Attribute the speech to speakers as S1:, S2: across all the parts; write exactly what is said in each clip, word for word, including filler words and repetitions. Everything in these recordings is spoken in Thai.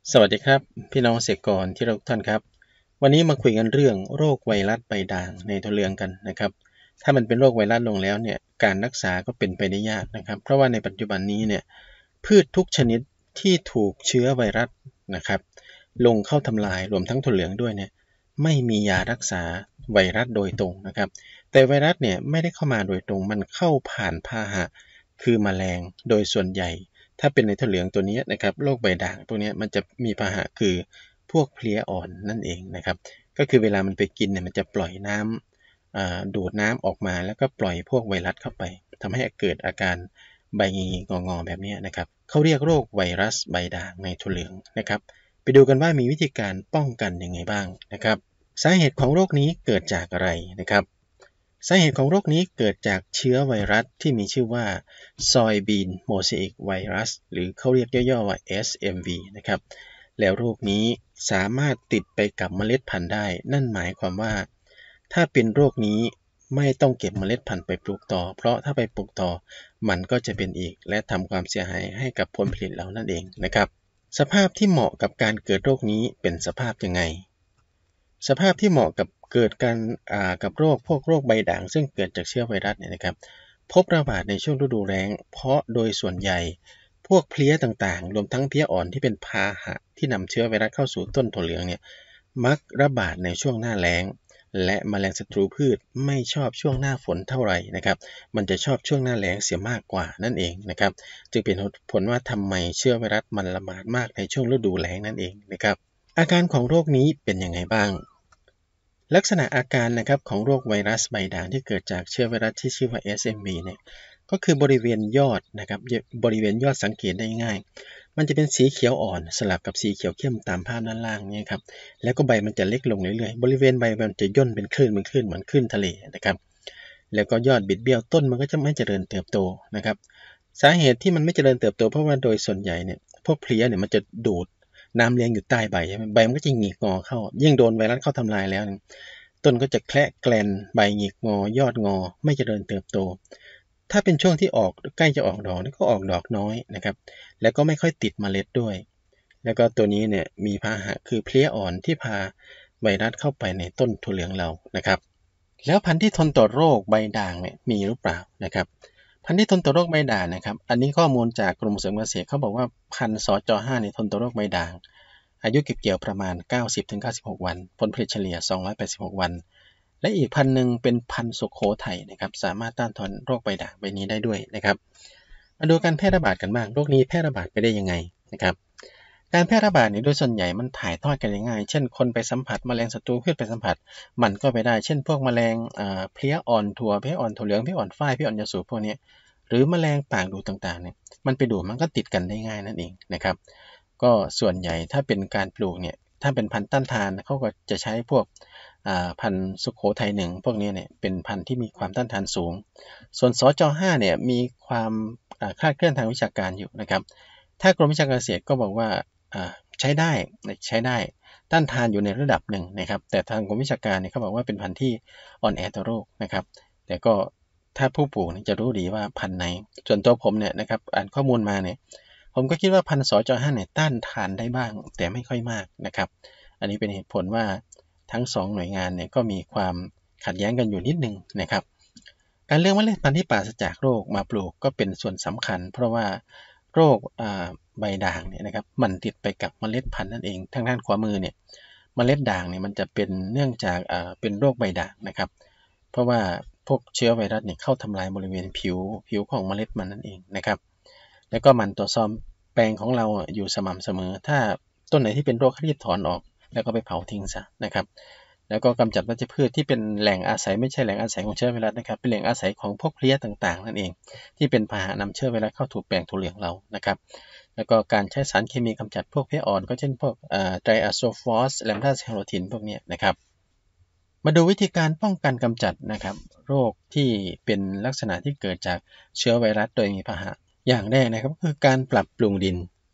S1: สวัสดีครับพี่น้องเกษตรกรที่รักทุกท่านครับวันนี้มาคุยกันเรื่องโรคไวรัสใบด่างในถั่วเหลืองกันนะครับถ้ามันเป็นโรคไวรัสลงแล้วเนี่ยการรักษาก็เป็นไปได้ยากนะครับเพราะว่าในปัจจุบันนี้เนี่ยพืชทุกชนิดที่ถูกเชื้อไวรัสนะครับลงเข้าทำลายรวมทั้งถั่วเหลืองด้วยเนี่ยไม่มียารักษาไวรัสโดยตรงนะครับแต่ไวรัสเนี่ยไม่ได้เข้ามาโดยตรงมันเข้าผ่านพาหะคือแมลงโดยส่วนใหญ่ถ้าเป็นในถั่วเหลืองตัวนี้นะครับโรคใบด่างพวกนี้มันจะมีพาหะคือพวกเพลี้ยอ่อนนั่นเองนะครับก็คือเวลามันไปกินเนี่ยมันจะปล่อยน้ำดูดน้ำออกมาแล้วก็ปล่อยพวกไวรัสเข้าไปทำให้เกิดอาการใบงงอๆแบบนี้นะครับเขาเรียกโรคไวรัสใบด่างในถั่วเหลืองนะครับไปดูกันว่ามีวิธีการป้องกันยังไงบ้างนะครับสาเหตุของโรคนี้เกิดจากอะไรนะครับสาเหตุของโรคนี้เกิดจากเชื้อไวรัสที่มีชื่อว่า Soybean Mosaic Virus หรือเขาเรียกย่อๆว่า เอส เอ็ม วี นะครับแล้วโรคนี้สามารถติดไปกับเมล็ดพันธุ์ได้นั่นหมายความว่าถ้าเป็นโรคนี้ไม่ต้องเก็บเมล็ดพันธุ์ไปปลูกต่อเพราะถ้าไปปลูกต่อมันก็จะเป็นอีกและทำความเสียหายให้กับผลผลิตเรานั่นเองนะครับสภาพที่เหมาะกับการเกิดโรคนี้เป็นสภาพยังไงสภาพที่เหมาะกับเกิดการกับโรคพวกโรคใบด่างซึ่งเกิดจากเชื้อไวรัสเนี่ยนะครับพบระบาดในช่วงฤดูแล้งเพราะโดยส่วนใหญ่พวกเพลี้ยต่างๆรวมทั้งเพลี้ยอ่อนที่เป็นพาหะที่นำเชื้อไวรัสเข้าสู่ต้นถั่วเหลืองเนี่ยมักระบาดในช่วงหน้าแล้งและแมลงศัตรูพืชไม่ชอบช่วงหน้าฝนเท่าไหร่นะครับมันจะชอบช่วงหน้าแล้งเสียมากกว่านั่นเองนะครับจึงเป็นผลว่าทำไมเชื้อไวรัสมันระบาดมากในช่วงฤดูแล้งนั่นเองนะครับอาการของโรคนี้เป็นยังไงบ้างลักษณะอาการนะครับของโรคไวรัสใบด่างที่เกิดจากเชื้อไวรัสที่ชื่อว่า เอส เอ็ม วี เนี่ยก็คือบริเวณยอดนะครับบริเวณยอดสังเกตได้ง่ายมันจะเป็นสีเขียวอ่อนสลับกับสีเขียวเข้มตามภาพด้านล่างนี่ครับแล้วก็ใบมันจะเล็กลงเรื่อยๆบริเวณใบมันจะย่นเป็นคลื่นเป็นคลื่นเหมือนคลื่นทะเลนะครับแล้วก็ยอดบิดเบี้ยวต้นมันก็จะไม่เจริญเติบโตนะครับสาเหตุที่มันไม่เจริญเติบโตเพราะว่าโดยส่วนใหญ่เนี่ยพวกเพลี้ยเนี่ยมันจะดูดน้ำเลี้ยงอยู่ใต้ใบใช่ไหมใบมันก็จะหงิกงอเข้ายิ่งโดนไวรัสเข้าทำลายแล้วต้นก็จะแคละแกลนใบหงิกงอยอดงอไม่เจริญเติบโตถ้าเป็นช่วงที่ออกใกล้จะออกดอกก็ออกดอกน้อยนะครับแล้วก็ไม่ค่อยติดเมล็ดด้วยแล้วก็ตัวนี้เนี่ยมีพาหะคือเพลี้ยอ่อนที่พาไวรัสเข้าไปในต้นถั่วเหลืองเรานะครับแล้วพันธุ์ที่ทนต่อโรคใบด่างเนี่ยมีหรือเปล่านะครับพันธุ์ที่ทนต่อโรคใบด่างนะครับอันนี้ข้อมูลจากกรมส่งเสริมเกษตรเขาบอกว่าพันธุ์สจห้าเนี่ยทนต่อโรคใบด่างอายุเก็บเกี่ยวประมาณ เก้าสิบถึงเก้าสิบหก วันผลผลิตเฉลี่ย สองร้อยแปดสิบหก วันและอีกพันธุ์หนึ่งเป็นพันธุ์สุโขทัยนะครับสามารถต้านทานโรคใบด่างใบนี้ได้ด้วยนะครับมาดูการแพร่ระบาดกันบ้างโรคนี้แพร่ระบาดไปได้ยังไงนะครับการแพร่ระบาดเนี่ยโดยส่วนใหญ่มันถ่ายทอดกันง่ายเช่นคนไปสัมผัสแมลงศัตรูพืชไปสัมผัสมันก็ไปได้เช่นพวกแมลงเพลี้ยอ่อนถั่วเพลี้ยอ่อนถั่วเหลืองเพลี้ยอ่อนฝ้ายเพลี้ยอ่อนยาสูบพวกนี้หรือแมลงปากดูดต่างๆเนี่ยมันไปดูดมันก็ติดกันได้ง่ายนั่นเองนะครับก็ส่วนใหญ่ถ้าเป็นการปลูกเนี่ยถ้าเป็นพันธุ์ต้านทานเขาก็จะใช้พวกพันธุ์สุโขทัยหนึ่งพวกนี้เนี่ยเป็นพันธุ์ที่มีความต้านทานสูงส่วนสจห้าเนี่ยมีความคลาดเคลื่อนทางวิชาการอยู่นะครับถ้ากรมวิชาการเกษตรก็บอกว่าใช้ได้ใช้ได้ต้านทานอยู่ในระดับหนึ่งนะครับแต่ทางกรมวิชาการเนี่ยเขาบอกว่าเป็นพันธุ์ที่อ่อนแอต่อโรคนะครับแต่ก็ถ้าผู้ปลูกจะรู้ดีว่าพันธุ์ไหนส่วนตัวผมเนี่ยนะครับอ่านข้อมูลมาเนี่ยผมก็คิดว่าพันธุ์สจห้าเนี่ยต้านทานได้บ้างแต่ไม่ค่อยมากนะครับอันนี้เป็นเหตุผลว่าทั้งสองหน่วยงานเนี่ยก็มีความขัดแย้งกันอยู่นิดนึงนะครับการเลือกเมล็ดพันธุ์ที่ปราศจากโรคมาปลูกก็เป็นส่วนสำคัญเพราะว่าโรคใบด่างเนี่ยนะครับมันติดไปกับเมล็ดพันธุ์นั่นเองทางด้านขวามือเนี่ยเมล็ดด่างเนี่ยมันจะเป็นเนื่องจากเป็นโรคใบด่างนะครับเพราะว่าพวกเชื้อไวรัสเนี่ยเข้าทำลายบริเวณผิวผิวของเมล็ดมันนั่นเองนะครับแล้วก็มันตรวจสอบแปลงของเราอยู่สม่ำเสมอถ้าต้นไหนที่เป็นโรครีบถอนออกแล้วก็ไปเผาทิ้งซะนะครับแล้วก็กำจัดวัชพืชที่เป็นแหล่งอาศัยไม่ใช่แหล่งอาศัยของเชื้อไวรัสนะครับเป็นแหล่งอาศัยของพวกเพลี้ยต่างๆนั่นเองที่เป็นพาหะนำเชื้อไวรัสเข้าถูกแปลงถั่วเหลืองเรานะครับแล้วก็การใช้สารเคมีกำจัดพวกเพลี้ยอ่อนก็เช่นพวกไตรอะโซฟอสแลมดาเซโรทินพวกนี้นะครับมาดูวิธีการป้องกันกำจัดนะครับโรคที่เป็นลักษณะที่เกิดจากเชื้อไวรัสโดยมีพาหะอย่างแรกนะครับก็คือการปรับปรุงดิน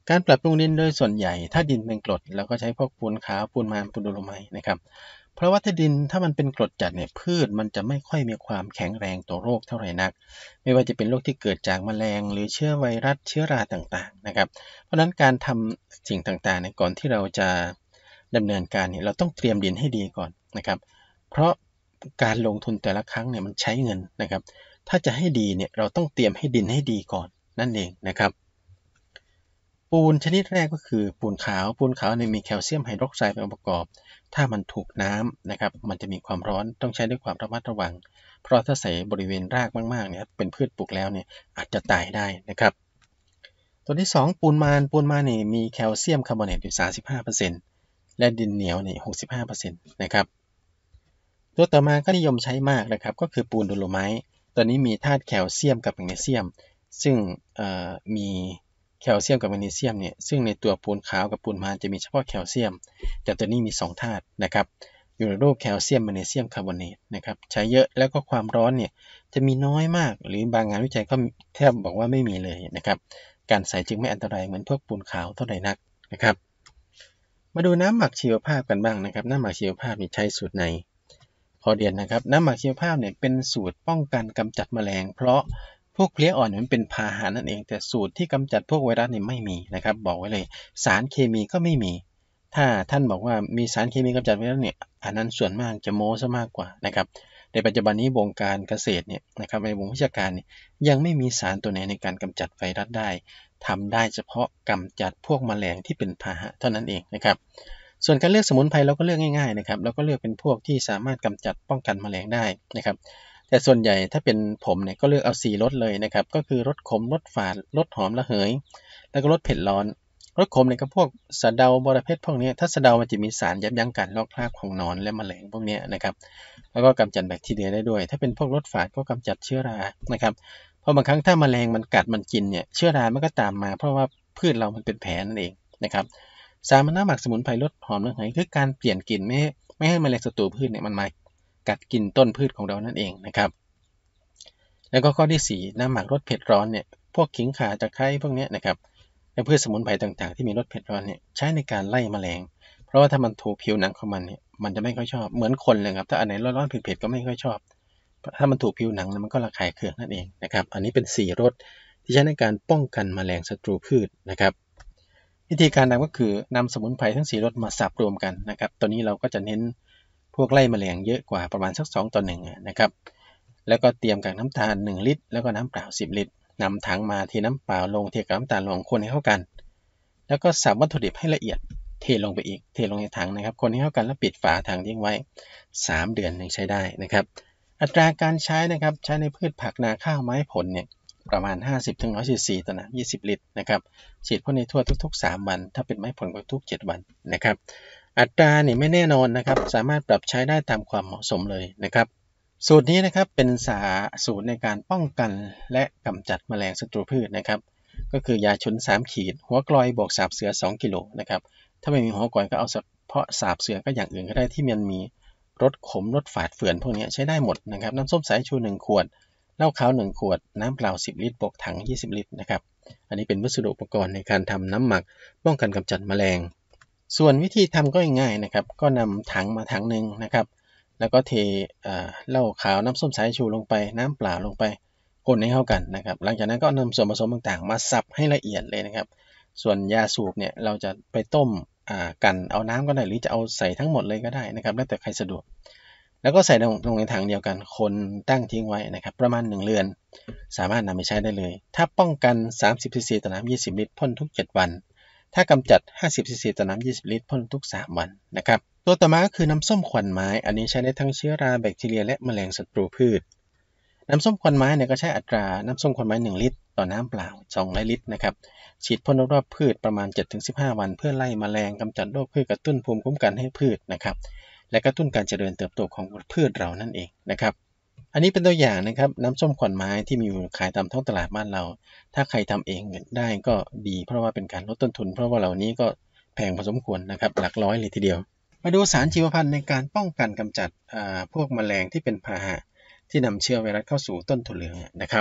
S1: การปรับปรุงดินโดยส่วนใหญ่ถ้าดินเป็นกรดเราก็ใช้พวกปูนขาวปูนมันปูนโดโลไมต์นะครับเพราะว่าถ้าดินถ้ามันเป็นกรดจัดเนี่ยพืชมันจะไม่ค่อยมีความแข็งแรงต่อโรคเท่าไหร่นักไม่ว่าจะเป็นโรคที่เกิดจากแมลงหรือเชื้อไวรัสเชื้อราต่างๆนะครับเพราะฉะนั้นการทำสิ่งต่างๆเนี่ยก่อนที่เราจะดำเนินการเนี่ยเราต้องเตรียมดินให้ดีก่อนนะครับเพราะการลงทุนแต่ละครั้งเนี่ยมันใช้เงินนะครับถ้าจะให้ดีเนี่ยเราต้องเตรียมให้ดินให้ดีก่อนนั่นเองนะครับปูนชนิดแรกก็คือปูนขาวปูนขาวเนี่ยมีแคลเซียมไฮดรอกไซด์เป็นองค์ประกอบถ้ามันถูกน้ำนะครับมันจะมีความร้อนต้องใช้ด้วยความระมัดระวังเพราะถ้าใส่บริเวณรากมากๆเนี่ยเป็นพืชปลูกแล้วเนี่ยอาจจะตายได้นะครับตัวที่สองปูนมันปูนมันเนี่ยมีแคลเซียมคาร์บอเนตอยู่ สามสิบห้าเปอร์เซ็นต์ และดินเหนียวเนี่ย หกสิบห้าเปอร์เซ็นต์ นะครับตัวต่อมาก็นิยมใช้มากนะครับก็คือปูนโดโลไมต์ตัวนี้มีธาตุแคลเซียมกับแมกนีเซียมซึ่งมีแคลเซียมกับแมกนีเซียมเนี่ยซึ่งในตัวปูนขาวกับปูนมันจะมีเฉพาะแคลเซียมแต่ตัวนี้มีสองธาตุนะครับอยู่ในรูปแคลเซียมแมกนีเซียมคาร์บอเนตนะครับใช้เยอะแล้วก็ความร้อนเนี่ยจะมีน้อยมากหรือบางงานวิจัยก็แทบบอกว่าไม่มีเลยนะครับการใส่จึงไม่อันตรายเหมือนพวกปูนขาวเท่าไหร่นักนะครับมาดูน้ำหมักชีวภาพกันบ้างนะครับน้ำหมักชีวภาพนี่ใช้สูตรไหนขอเรียนนะครับน้ำหมักชีวภาพเนี่ยเป็นสูตรป้องกันกำจัดแมลงเพราะพวกเพลี้ยอ่อนมันเป็นพาหะนั่นเองแต่สูตรที่กำจัดพวกไวรัสเนี่ยไม่มีนะครับบอกไว้เลยสารเคมีก็ไม่มีถ้าท่านบอกว่ามีสารเคมีกำจัดไวรัสเนี่ยอันนั้นส่วนมากจะโม้ซะมากกว่านะครับในปัจจุบันนี้วงการเกษตรเนี่ยนะครับในวงวิชาการเนี่ยยังไม่มีสารตัวไหนในการกำจัดไวรัสได้ทำได้เฉพาะกำจัดพวกแมลงที่เป็นพาหะเท่านั้นเองนะครับส่วนการเลือกสมุนไพรเราก็เลือกง่ายๆนะครับเราก็เลือกเป็นพวกที่สามารถกำจัดป้องกันแมลงได้นะครับแต่ส่วนใหญ่ถ้าเป็นผมเนี่ยก็เลือกเอาสี่รสเลยนะครับก็คือรสขมรสฝาดรสหอมระเหยแล้วก็รสเผ็ดร้อนรสขมเนี่ยก็พวกสะเดาบอระเพ็ดพวกนี้ถ้าสะเดามันจะมีสารยับยั้งการลอกคราบของหนอนและแมลงพวกนี้นะครับแล้วก็กำจัดแบคทีเรียได้ด้วยถ้าเป็นพวกรสฝาดก็กำจัดเชื้อรานะครับเพราะบางครั้งถ้าแมลงมันกัดมันกินเนี่ยเชื้อรามันก็ตามมาเพราะว่าพืชเรามันเป็นแผลนั่นเองนะครับสารน้ำหมักสมุนไพรรสหอมระเหยคือการเปลี่ยนกลิ่นไม่ให้ไม่ให้แมลงศัตรูพืชเนี่ยมันมากัดกินต้นพืชของเรานั่นเองนะครับแล้วก็ข้อที่สี่น้ำหมักรสเผ็ดร้อนเนี่ยพวกขิงข่าตะไคร้พวกนี้นะครับและพืชสมุนไพรต่างๆที่มีรสเผ็ดร้อนเนี่ยใช้ในการไล่แมลงเพราะว่าถ้ามันถูกผิวหนังของมันเนี่ยมันจะไม่ค่อยชอบเหมือนคนเลยครับถ้าอันไหนร้อนๆเผ็ดๆก็ไม่ค่อยชอบถ้ามันถูกผิวหนังมันก็ระคายเคืองนั่นเองนะครับอันนี้เป็นสี่รสที่ใช้ในการป้องกันแมลงศัตรูพืชนะครับวิธีการทำก็คือนำสมุนไพรทั้งสี่รสมาสับรวมกันนะครับตัวนี้เราก็จะเน้นพวกไล่แมลงเยอะกว่าประมาณสักสองต่อหนึ่งนะครับแล้วก็เตรียมกากน้ำตาลหนึ่งลิตรแล้วก็น้ำเปล่าสิบลิตรนำถังมาเทน้ำเปล่าลงเทกับน้ำตาลลงคนให้เข้ากันแล้วก็สับวัตถุดิบให้ละเอียดเทลงไปอีกเทลงในถังนะครับคนให้เข้ากันแล้วปิดฝาถังทิ้งไว้สามเดือนยังใช้ได้นะครับอัตราการใช้นะครับใช้ในพืชผักนาข้าวไม้ผลเนี่ยประมาณ ห้าสิบถึงหนึ่งร้อยซีซีต่อน้ำยี่สิบลิตรนะครับฉีดพ่นในทั่วทุกๆสามวันถ้าเป็นไม้ผลก็ทุกเจ็ดวันนะครับอัตราเนี่ยไม่แน่นอนนะครับสามารถปรับใช้ได้ตามความเหมาะสมเลยนะครับสูตรนี้นะครับเป็นสาสูตรในการป้องกันและกำจัดแมลงศัตรูพืชนะครับก็คือยาฉุนสามขีดหัวกลอยบวกสาบเสือสองกิโลนะครับถ้าไม่มีหัวกลอยก็เอาเฉพาะสาบเสือก็อย่างอื่นก็ได้ที่มันมีรสขมรสฝาดเฟื่อนพวกนี้ใช้ได้หมดนะครับน้ำส้มสายชูหนึ่งขวดเหล้าขาวหนึ่งขวดน้ำเปล่าสิบลิตรบวกถังยี่สิบลิตรนะครับอันนี้เป็นวัสดุอุปกรณ์ในการทำน้ำหมักป้องกันกำจัดแมลงส่วนวิธีทำก็ง่ายๆนะครับก็นำถังมาถังหนึ่งนะครับแล้วก็เทเหล้าขาวน้ำส้มสายชูลงไปน้ำเปล่าลงไปคนให้เข้ากันนะครับหลังจากนั้นก็นำส่วนผสมต่างๆมาสับให้ละเอียดเลยนะครับส่วนยาสูบเนี่ยเราจะไปต้มกันเอาน้ำก็ได้หรือจะเอาใส่ทั้งหมดเลยก็ได้นะครับแล้วแต่ใครสะดวกแล้วก็ใส่ลงในถังเดียวกันคนตั้งทิ้งไว้นะครับประมาณหนึ่งเดือนสามารถนำไปใช้ได้เลยถ้าป้องกันสามสิบซีซีต่อน้ำยี่สิบลิตรพ่นทุกเจ็ดวันถ้ากำจัดห้าสิบซีซีต่อน้ำยี่สิบลิตรพ่นทุกสามวันนะครับตัวต่อมาก็คือน้ำส้มขวัญไม้อันนี้ใช้ได้ทั้งเชื้อราแบคทีเรียและแมลงศัตรูพืชน้ำส้มขวัญไม้เนี่ยก็ใช้อัตราน้ำส้มขวัญไม้หนึ่งลิตรต่อน้ำเปล่าสองร้อยลิตรนะครับฉีดพ่นรอบๆพืชประมาณ เจ็ดถึงสิบห้า วันเพื่อไล่แมลงกำจัดโรคพืชกระตุ้นภูมิคุ้มกันให้พืชนะครับและกระตุ้นการเจริญเติบโตของพืชเรานั่นเองนะครับอันนี้เป็นตัวอย่างนะครับน้ำส้มขวัญไม้ที่มีอยู่ขายตามท้องตลาดบ้านเราถ้าใครทำเองได้ก็ดีเพราะว่าเป็นการลดต้นทุนเพราะว่าเหล่านี้ก็แพงพอสมควรนะครับหลักร้อยเลยทีเดียวมาดูสารชีวพันธุ์ในการป้องกันกำจัดพวกแมลงที่เป็นพาหะที่นำเชื้อไวรัสเข้าสู่ต้นถั่วเหลืองนะครับ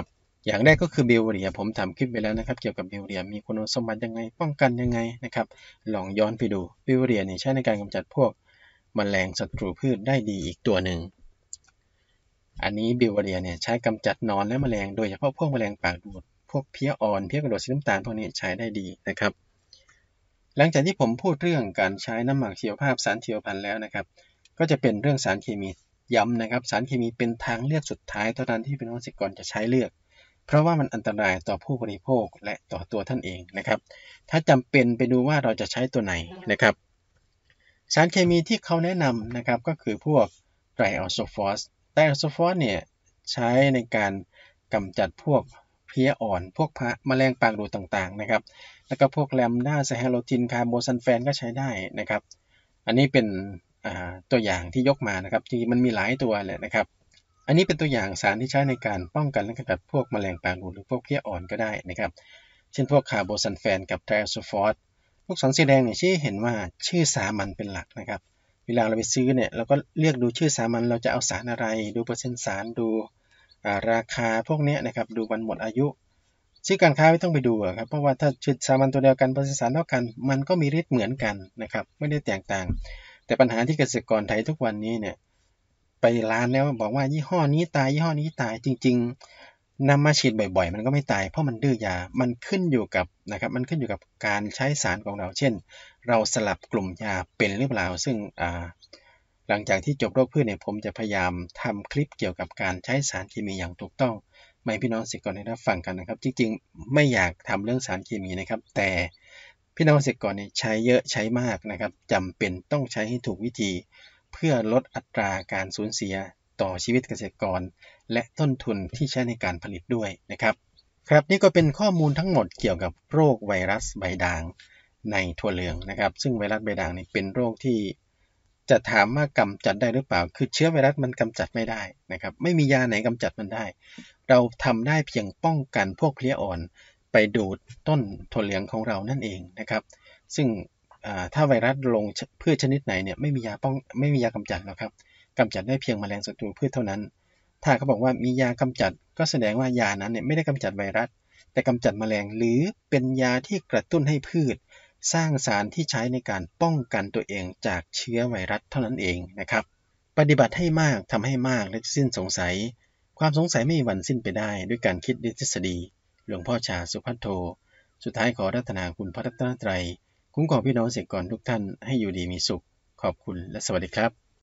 S1: อย่างแรกก็คือบิวเรียผมทำคลิปไปแล้วนะครับเกี่ยวกับบิวเรียมีคุณสมบัติยังไงป้องกันยังไงนะครับลองย้อนไปดูบิวเรียเนี่ยใช้ในการกำจัดพวกแมลงศัตรูพืชได้ดีอีกตัวหนึ่งอันนี้บิวเรียเนี่ยใช้กำจัดหนอนและแมลงโดยเฉพาะพวกแมลงปากดูดพวกเพี้ยอ่อนเพี้ยกระโดดสีน้ำตาลพวกนี้ใช้ได้ดีนะครับหลังจากที่ผมพูดเรื่องการใช้น้ำหมักชีวภาพสารชีวพันธุ์แล้วนะครับก็จะเป็นเรื่องสารเคมีย้ำนะครับสารเคมีเป็นทางเลือกสุดท้ายเท่านั้นที่พี่น้องเกษตรกรจะใช้เลือกเพราะว่ามันอันตรายต่อผู้บริโภคและต่อตัวท่านเองนะครับถ้าจำเป็นไปดูว่าเราจะใช้ตัวไหนนะครับสารเคมีที่เขาแนะนำนะครับก็คือพวกไตรอัลโซฟอสไตรอัลโซฟอสเนี่ยใช้ในการกำจัดพวกเพี้ยอ่อนพวกแมลงปากดูดต่างๆนะครับแล้วก็พวกแลมด้าไซฮาโลทินคาร์โบซัลแฟนก็ใช้ได้นะครับอันนี้เป็นตัวอย่างที่ยกมานะครับจริงๆมันมีหลายตัวแหละนะครับอันนี้เป็นตัวอย่างสารที่ใช้ในการป้องกันและกำจัดพวกแมลงปากดูดหรือพวกเพี้ยอ่อนก็ได้นะครับเช่นพวกคาร์โบซัลแฟนกับไตรอัลโซฟอสพวกสารสีแดงเนี่ยชี้เห็นว่าชื่อสามัญเป็นหลักนะครับเวลาเราไปซื้อเนี่ยเราก็เลือกดูชื่อสามัญเราจะเอาสารอะไรดูเปอร์เซ็นต์สารดูราคาพวกนี้นะครับดูวันหมดอายุซื้อการค้าไม่ต้องไปดูครับเพราะว่าถ้าชื่อสามัญตัวเดียวกันเปอร์เซ็นต์สารเท่ากันมันก็มีฤทธิ์เหมือนกันนะครับไม่ได้แตกต่างแต่ปัญหาที่เกษตรกรไทยทุกวันนี้เนี่ยไปร้านแล้วบอกว่ายี่ห้อนี้ตายยี่ห้อนี้ตายจริงๆนำมาฉีดบ่อยๆมันก็ไม่ตายเพราะมันดื้อยามันขึ้นอยู่กับนะครับมันขึ้นอยู่กับการใช้สารของเราเช่นเราสลับกลุ่มยาเป็นหรือเปล่าซึ่งหลังจากที่จบโรคพืชเนี่ยผมจะพยายามทำคลิปเกี่ยวกับการใช้สารเคมีอย่างถูกต้องไม่พี่น้องเกษตรกรได้รับฟังกันนะครับจริงๆไม่อยากทำเรื่องสารเคมีนะครับแต่พี่น้องเกษตรกรเนี่ยใช้เยอะใช้มากนะครับจำเป็นต้องใช้ให้ถูกวิธีเพื่อลดอัตราการสูญเสียต่อชีวิตเกษตรกรและต้นทุนที่ใช้ในการผลิตด้วยนะครับครับนี่ก็เป็นข้อมูลทั้งหมดเกี่ยวกับโรคไวรัสใบด่างในถั่วเหลืองนะครับซึ่งไวรัสใบด่างนี่เป็นโรคที่จะถามว่ากำจัดได้หรือเปล่าคือเชื้อไวรัสมันกำจัดไม่ได้นะครับไม่มียาไหนกำจัดมันได้เราทำได้เพียงป้องกันพวกเพลี้ยอ่อนไปดูดต้นถั่วเหลืองของเรานั่นเองนะครับซึ่งถ้าไวรัสลงพืชชนิดไหนเนี่ยไม่มียาป้องไม่มียากำจัดหรอกครับกำจัดได้เพียงแมลงศัตรูพืชเท่านั้นถ้าเขาบอกว่ามียากำจัดก็แสดงว่ายานั้นเนี่ยไม่ได้กำจัดไวรัสแต่กำจัดแมลงหรือเป็นยาที่กระตุ้นให้พืชสร้างสารที่ใช้ในการป้องกันตัวเองจากเชื้อไวรัสเท่านั้นเองนะครับปฏิบัติให้มากทำให้มากและสิ้นสงสัยความสงสัยไม่มีวันสิ้นไปได้ด้วยการคิดด้วยทฤษฎีหลวงพ่อชาสุภัทโทสุดท้ายขอรัตนาคุณพระรัตนตรัยคุ้มครองพี่น้องเกษตรกรทุกท่านให้อยู่ดีมีสุขขอบคุณและสวัสดีครับ